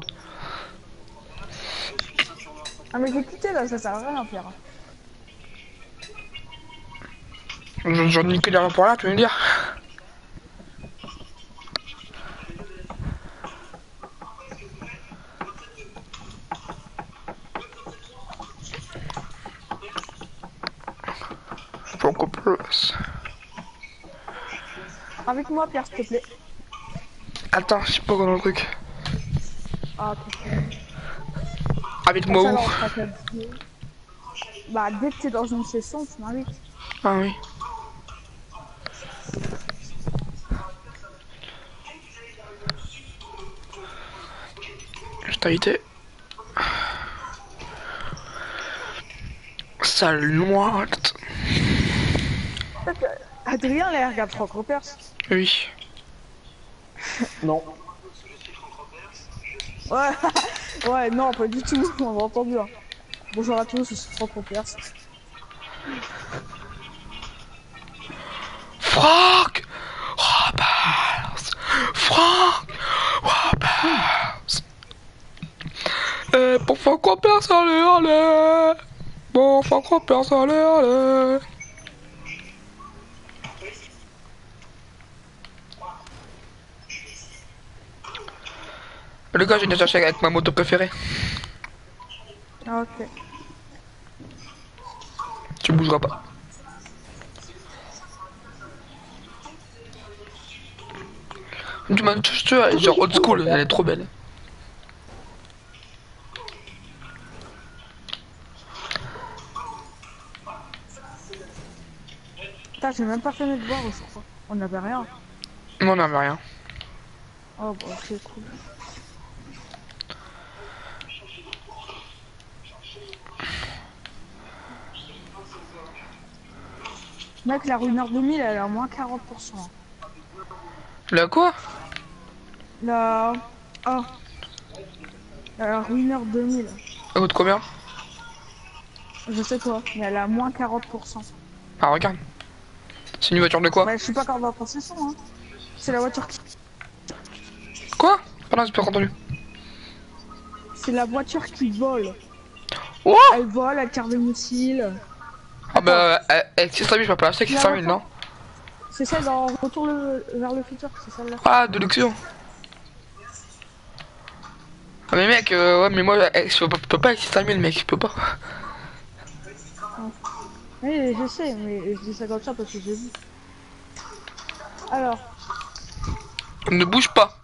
Ah mais j'ai quitté là, ça sert à rien Pierre. J'en j'en ai que derrière pour là, tu veux me dire? Faut encore plus. Avec moi Pierre, s'il te plaît. Attends, je sais pas quoi dans le truc. Ah ok. Avec Comme moi ça, où? là, on fera que- Bah dès que t'es dans une session, tu m'invites. Ah oui. Je t'ai invité. Sale noite. Adrien, là, il regarde Franck Repers. Oui. Non. Ouais, ouais, non, pas du tout, on a entendu. Hein. Bonjour à tous, c'est Franck Repers. Franck Roberts. Franck Roberts. Eh, pour Franck Roberts, allez, allez. Bon, Franck Roberts, allez, allez. Le gars, j'ai déjà cherché avec ma moto préférée. Ah, ok. Tu bougeras pas. Tu m'as tu tu genre old school, elle est trop belle. Putain, j'ai même pas fait mes devoirs, je crois. On n'avait rien. Non, on n'avait rien. Oh, bah, c'est cool. Mec, la Ruiner deux mille, elle est à moins quarante pour cent. La quoi? La... Ah. La Ruiner deux mille. Elle coûte combien? Je sais quoi, mais elle est à moins quarante pour cent. Ah, regarde. C'est une voiture de quoi? Bah, je suis pas encore dans la possession, hein. C'est la voiture qui... Quoi? Pardon, j'ai pas entendu. C'est la voiture qui vole. Oh! Elle vole, elle tire des missiles. Ah bah, avec six cent mille, je peux pas l'acheter avec six cent mille, non? C'est celle dans Retour le... vers le futur, c'est celle-là. Ah, de luxure. Ah mais mec, euh, ouais mais moi je peux pas, je peux pas avec six cent mille mec, je peux pas. Oui, je sais, mais je dis ça comme ça parce que j'ai vu. Alors, Ne bouge pas.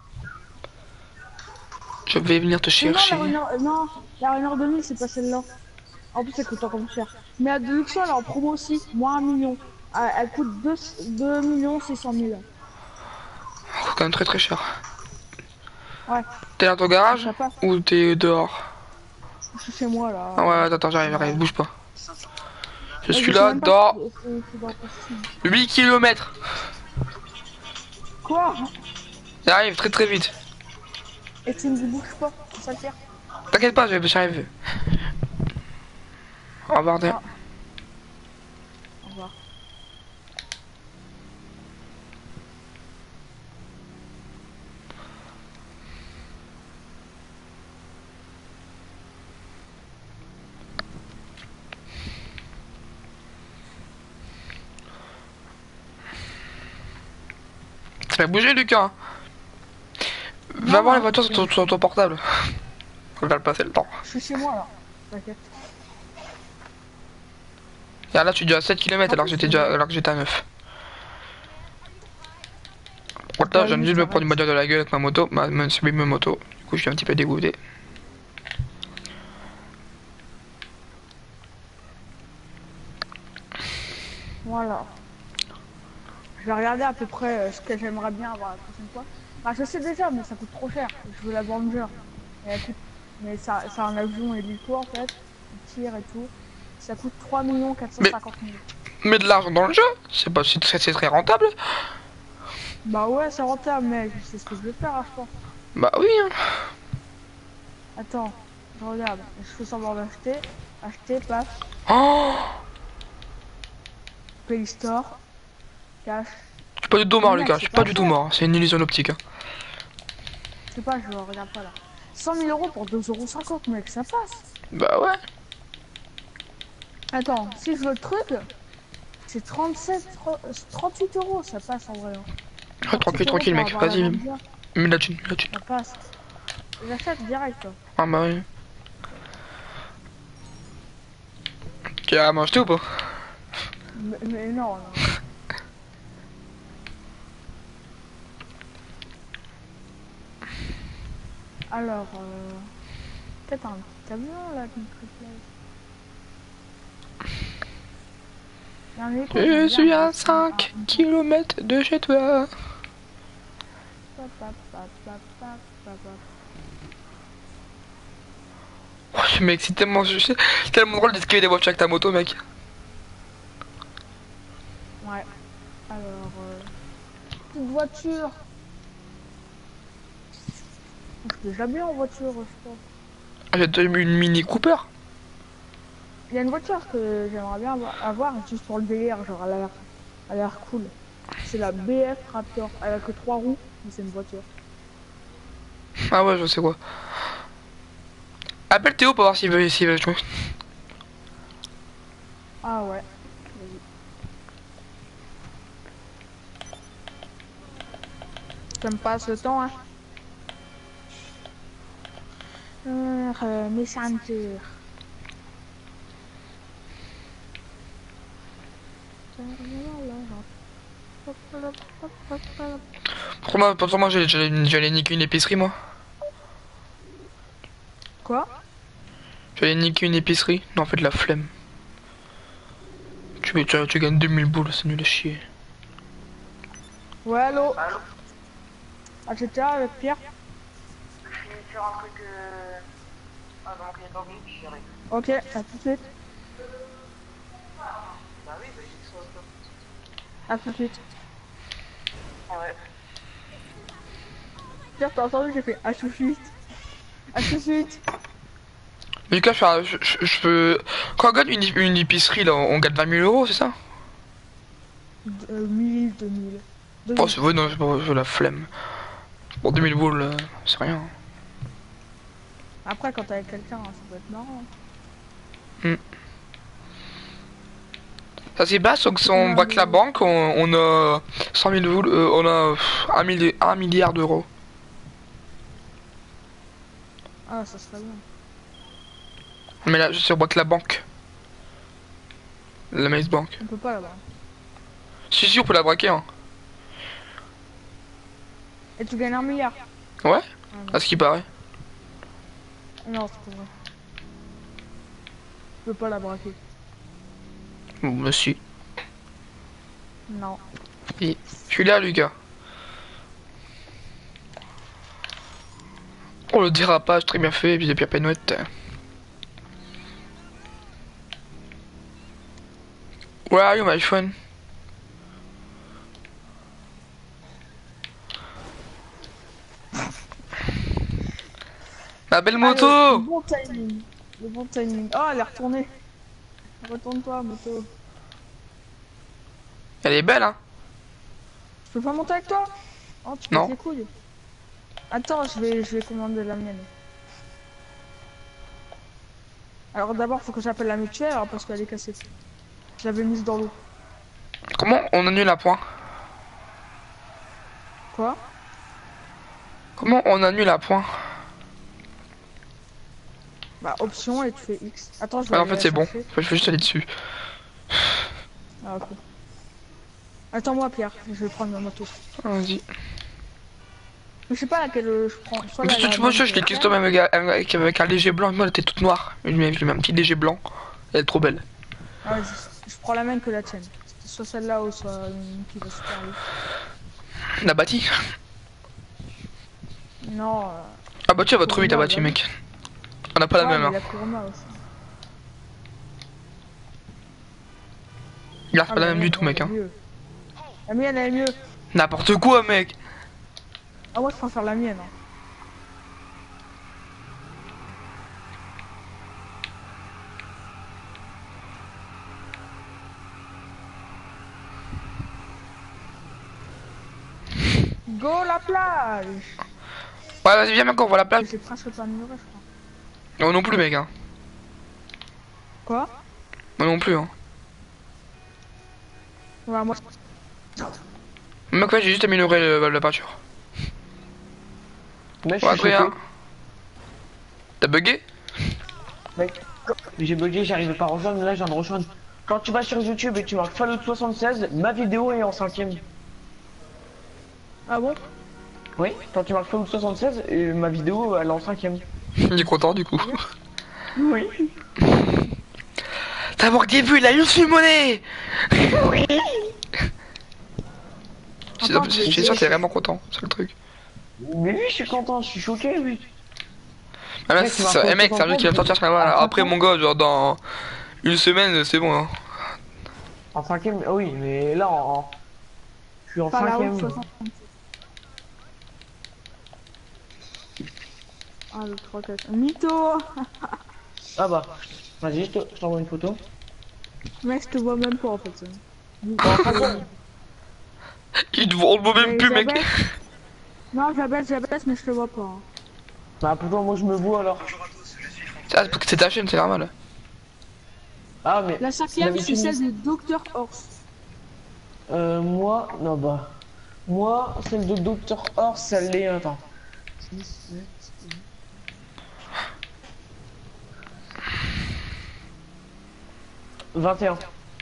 Je vais venir te non, chercher. la Runner, euh, non, la Runner deux mille, c'est pas celle-là. En plus, elle coûte encore plus cher. Mais la Deluxe, elle est en promo aussi, moins un million. Elle, elle coûte deux millions six cent mille. Oh, quand même très très cher. Ouais. T'es dans ton garage Ça passe. ou t'es dehors? Je suis chez moi là. Ah ouais, attends, attends, j'arrive, j'arrive, bouge pas. Je Ouais, suis sais là même pas dans si c'est- c'est dans le costume. huit kilomètres. Quoi? J'arrive très très vite. Et tu ne bouges pas, c'est ça le pire. T'inquiète pas, j'arrive. Au revoir, Adrien. Ah. Au revoir. Ça va bouger, Lucas. Va Non, voir les non. voitures sur ton, sur ton portable. On va le passer le temps. Je suis chez moi là. T'inquiète. Et là, tu es déjà à sept kilomètres alors que j'étais déjà alors que j'étais à neuf. Par contre, là, je viens juste de me prendre une bagnole de la gueule avec ma moto, ma, ma, ma moto. Du coup, je suis un petit peu dégoûté. Voilà. Je vais regarder à peu près euh, ce que j'aimerais bien avoir la prochaine fois. Bah, je sais déjà, mais ça coûte trop cher. Je veux la Avenger. Et elle coûte... Mais ça, ça a un avion hélico en fait. Il tire et tout. Ça coûte trois millions quatre cent cinquante mille. Mais de l'argent dans le jeu, c'est pas c'est très, c'est très rentable. Bah ouais, c'est rentable, mec. C'est ce que je vais faire, hein, je pense. Bah oui, hein. Attends, je regarde. Je fais semblant d'acheter. Acheter, paf. Oh, Play Store. Cash. je suis pas du tout mort, Mais mec, Lucas. Je c'est suis pas pas du tout cher. mort. C'est une illusion optique. Hein. Je sais pas, je regarde pas là. cent mille euros pour deux euros cinquante, mec, ça passe. Bah ouais. Attends, si je veux le truc, c'est trente-sept, trente-huit euros, ça passe en vrai. Hein. Ah, tranquille, trente-huit euros tranquille, pour mec. avoir la Vas-y. Nvidia, Mets la thune, mets la thune. ça passe. J'achète direct. Quoi. Ah bah oui. Tu as mangé ou pas? Mais, mais non, non. Alors, euh... peut-être un petit camion là qui me plaît. Je suis à cinq kilomètres de chez toi. Oh, mec, c'est tellement, c'est tellement drôle d'esquiver des voitures avec ta moto, mec. Ouais. Alors, euh... petite voiture. C'est déjà bien en voiture, je pense. Ah, j'ai déjà eu une Mini Cooper. Il y a une voiture que j'aimerais bien avoir, avoir juste pour le délire, genre elle a l'air, elle a l'air cool. C'est la B F Raptor. Elle a que trois roues, mais c'est une voiture. Ah ouais, je sais quoi. Appelle Théo pour voir s'il veut, s'il veut jouer. Ah ouais. Vas-y. Ça me passe le temps, hein. Euh, Messenger. Pour moi, pour moi, j'allais j'allais niquer une épicerie, moi. Quoi? J'allais niquer une épicerie. Non, en fait, la flemme. Tu, tu, tu gagnes deux mille boules, c'est nul à chier. Ouais, allô? Ah, j'étais avec Pierre. Je finis de faire un truc. Euh... Ah non, rien d'anglais, puis j'arrive. Ok, à tout de suite. Bah oui, bah j'ai que ça. À tout de suite. Ah ouais. Pierre, t'as entendu? J'ai fait à tout de suite. À tout de suite. Lucas, je, je, je peux. Quand on gagne une, une épicerie, là, on gagne vingt mille euros, c'est ça? Euh, mille, deux mille. Oh, c'est vrai, non, c'est pas c'est la flemme. Pour deux mille boules, euh, c'est rien. Après, quand t'es avec quelqu'un, ça peut être marrant. Mm. Ça c'est bas, donc si on braque la banque, on, on a cent mille boules, euh, on a un, milli un milliard d'euros. Ah, ça serait bien. Mais là, si on braque la banque. La Maze Bank. On peut pas là-bas. Si, si, on peut la braquer, hein. Et tu gagnes un milliard. Ouais, Ah, à ce qui paraît. non, c'est pas vrai. Je peux pas la braquer. Bon, bah si. Non. Et je suis là, Lucas. Oh, le dérapage, très bien fait, et puis Pierre Penouette. Where are you, my friend? Ma belle moto! Ah, le, le bon timing. Le bon timing. Oh, elle est retournée. Retourne-toi, moto. Elle est belle, hein? Je peux pas monter avec toi? Oh, tu Non. pètes les couilles. Attends, je vais, je vais commander la mienne. Alors d'abord, faut que j'appelle la mutuelle alors, parce qu'elle est cassée. Je l'avais mise dans l'eau. Comment on annule un point? Quoi? Comment on annule un point? Bah, option et tu fais X. Attends, je vais Ah, en aller fait, la c'est bon. chercher. Je vais juste aller dessus. Ah, ok. Attends-moi, Pierre. Je vais prendre ma moto. Vas-y. Je sais pas laquelle euh, je prends. Soit Parce la, que tu la vois, même je que l'ai la custom tienne. avec, avec, avec un léger blanc. Moi, elle était toute noire. Je lui mets je lui mets un petit léger blanc. Elle est trop belle. Ah, vas-y. Je prends la même que la tienne. Soit celle-là ou soit une qui va super vite. La bâtie. Non. Euh... Ah bah tu elle va trop vite la Kuruma, bâtie, bah. mec. On n'a pas la ouais, même, mais hein. la Kuruma aussi. Il a Ah, pas la mais même du tout, elle mec, est hein. mieux. La mienne, elle est mieux. N'importe quoi, mec. Ah, moi, je préfère la mienne. Hein. Go la plage. Ouais, vas-y, viens, mec, on voit la plage. J'ai presque pas amélioré, je crois. Moi non plus, mec. Hein. Quoi? Moi non plus. Hein. Ouais, moi. Mec, ouais, j'ai juste amélioré le- la peinture. Mec, je Ouais, suis Adrien. choqué. T'as bugué? Mec, j'ai bugué, j'arrivais pas à rejoindre, mais là, je viens de rejoindre. Quand tu vas sur YouTube et tu marques Fallout soixante-seize, ma vidéo est en cinquième. Ah bon? Oui, quand tu marques Fallout soixante-seize, et ma vidéo, elle est en cinquième. Il est content, du coup. Oui. Savoir des vues, il a eu une monnaie. Oui. Je Attends, suis sûr que t'es vraiment content, c'est le truc. Mais oui, je suis content, je suis choqué, oui. Ah, là, Mec, tu c'est m'as ça. fait Eh, mec, c'est un jeu qui va sortir sur la voilà. Après, mon gars, genre dans une semaine, c'est bon. Hein. En cinquième, ah oui, mais là, en... en- je suis en Pas la cinquième. route soixante. un, deux, trois, quatre. Mytho. Ah bah, vas-y, je te- je t'envoie une photo. Mec, je te vois même pas en fait. ça. Bon, en cinquième. Il te on le voit même Mais plus, mec. j'abaisse. Non, j'abaisse, j'abaisse, mais je te vois pas. Hein. Bah pourquoi moi je me vois alors? Ah, c'est parce que c'est ta chaîne, c'est normal. Ah mais... La cinquième, c'est d'habitude, celle de docteur Horse. Euh, moi... Non bah... Moi, celle de docteur Horse, elle l'est... Attends. vingt et un.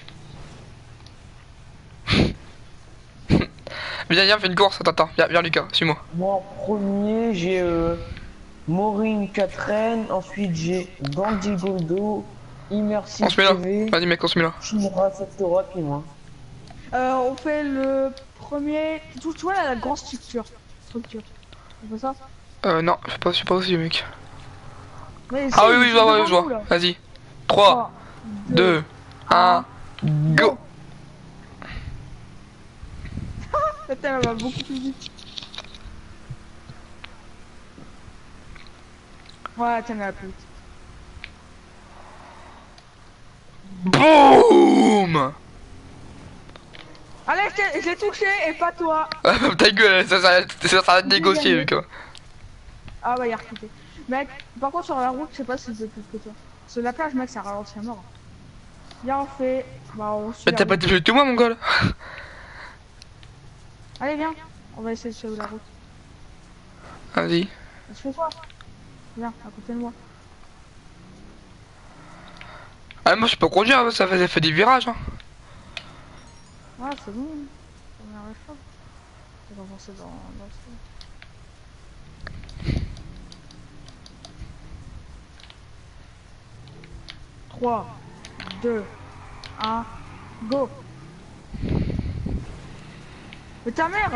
Viens, viens, fais une course. Attends, attends. Viens, viens Lucas, suis-moi. Moi en premier, j'ai... Euh, Maureen Catherine, ensuite j'ai Bandy Goldo, On Immersive se met là. T V, Vas-y, mec, on se met là. Shinra Sectora, puis moi. Euh, on fait le premier. Tu, tu vois là, la grande structure. Structure. On fait ça? Euh, non, je sais pas, je sais pas aussi, mec. Mais Ah si, oui, oui, je vois, devant ouais, je nous, vois. là. Vas-y. trois, deux, un, go. Peut-être elle va beaucoup plus vite. Ouais, tiens, elle va plus vite. Boum. Allez, je t'ai- je l'ai touché et pas toi. Ta gueule, ça, ça, ça, ça va te négocier, Lucas. Ah bah, il a recruté. Mec, par contre, sur la route, je sais pas si c'est plus que toi. Sur la plage, mec, ça ralentit à mort. Viens, on fait. Bah, on suit Mais la t'as pas route. touché tout moi, mon gars là. Allez, viens. On va essayer de suivre la route. Vas-y. Je fais quoi? Viens, à côté de moi. Ah, moi je peux conduire, ça fait, ça fait des virages. Hein. Ouais, c'est bon. On arrive pas. On va avancer dans, dans le trois, deux, un, go. Mais ta mère.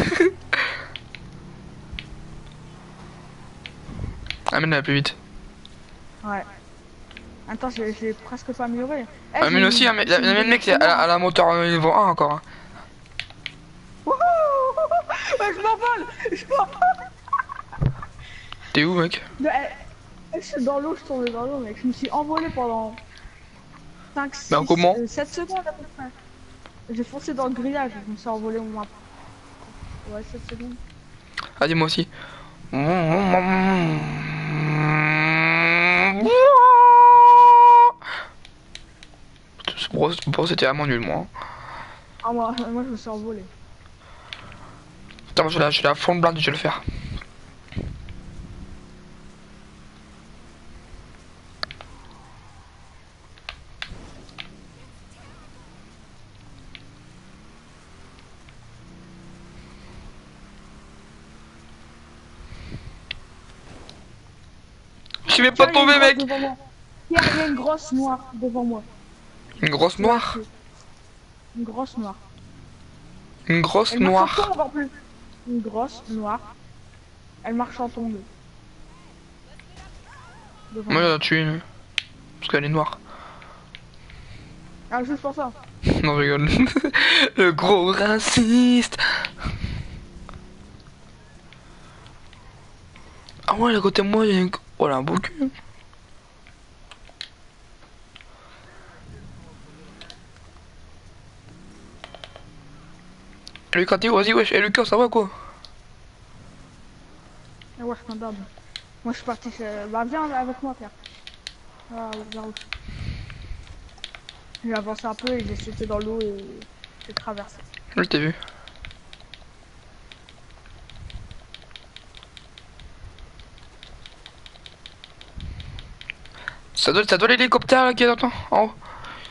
Amène-la plus vite. Ouais. Attends, j'ai j'ai presque pas amélioré. Eh, Amène j'ai- aussi, hein, mais j'ai la même une mec, c'est à, la- à la moteur euh, niveau un encore. Hein. Wouhou. Ouais, je m'envole. Je m'envole. T'es où, mec? Eh, eh, je suis dans l'eau, je tombais dans l'eau, mec. Je me suis envolé pendant cinq, six, Mais comment? sept secondes à peu près. J'ai foncé dans le grillage, je me suis envolé au moins. Ouais, sept secondes. Ah, dis-moi aussi. Bon, bon, c'était vraiment nul, moi. Ah, moi, moi je me suis envolé. Putain, moi je suis là, je suis là à fond de blinde, je vais le faire. Je vais pas Tiens, il y a tomber, une mec. grosse devant moi. Pierre, il y a une grosse noire devant moi. Une grosse noire. Une grosse noire. Une grosse Elle marche en noire. tombe en plus. Une grosse noire. Elle marche en tombe. Devant Moi, moi. j'en ai tué une. Parce qu'elle est noire. Ah, juste pour ça. Non, je rigole. Le gros raciste. Ah ouais, à côté de moi, il y a un... Oh, elle a un beau cul. Lucas, t'es où? Vas-y, wesh. Eh, Lucas, ça va quoi? Ah ouais, je m'adore. Moi, je suis parti. chez- Bah, viens avec moi, Pierre. Ah, vers où? J'ai avancé un peu et j'ai sauté dans l'eau et j'ai traversé. Je t'ai vu. Ça doit, ça doit l'hélicoptère là qui est là, en haut.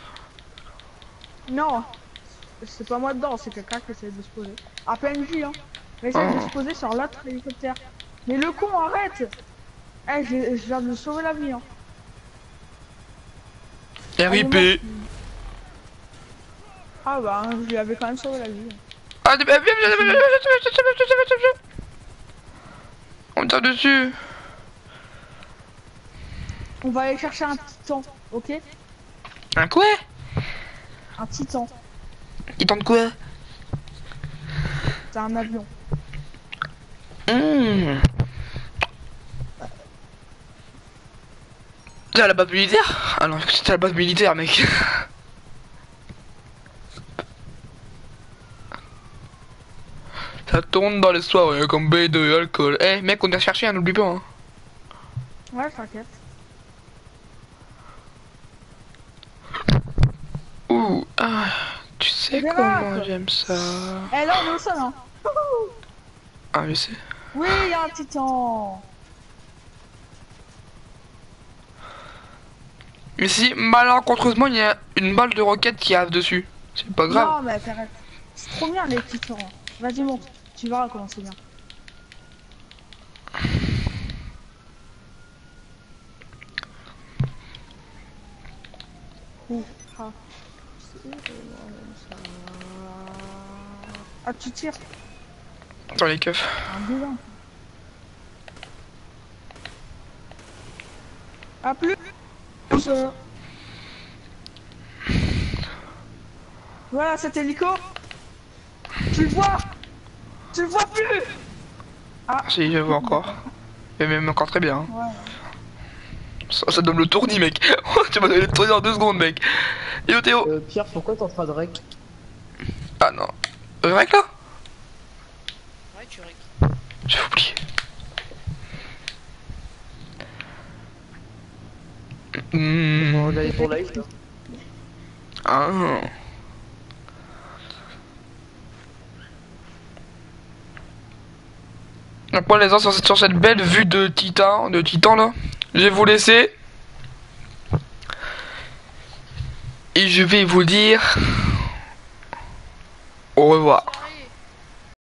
Non, c'est pas moi dedans, c'est quelqu'un qui essaie de se poser. À P N J, hein. Il essaie de se Oh. poser sur l'autre hélicoptère. Mais le con, arrête! Eh, je je viens de lui sauver la vie, hein. R I P. Ah bah, hein, je lui avais quand même sauvé la vie. Ah, viens, viens, viens, viens, viens, viens, viens, viens, viens, viens, viens, viens. On me tire dessus. On va aller chercher un titan, ok? Un quoi? Un titan, Il tente quoi? c'est un avion. Mmh. T'es à la base militaire? Ah non, c'était à la base militaire, mec. Ça tourne dans les soirées comme baie de alcool. Eh hey, mec, on est chercher, hein, n'oublie pas. Hein. Ouais, t'inquiète. Ouh, ah, tu sais Dérape. comment j'aime ça. Eh là, on est au sol, hein. Ah, je sais. Oui, il y a un titan. Mais si malencontreusement il y a une balle de roquette qui arrive dessus, c'est pas grave. Non, mais arrête. C'est trop bien, les titans. Vas-y, monte. Tu verras comment c'est bien. Ouh, ah. Ah, tu tires. Dans les keufs. Un bidon. A plus. Ça. Voilà, cet hélico. Tu le vois. Tu le vois plus. Ah, Si, je vois encore. Et même encore très bien. Hein. ouais. Ça, ça donne le tournis, mec. Tu m'as donné le tournis en deux secondes, mec. Yo, Théo. Euh, Pierre, pourquoi t'es en train de rec? Ah non. Euh, mec là? Ouais, tu rec. J'ai oublié. Mmh. On va aller pour live là. Ah. Donc moi les gens sur cette, sur cette belle vue de Titan, de Titan là, je vais vous laisser. Et je vais vous dire au revoir.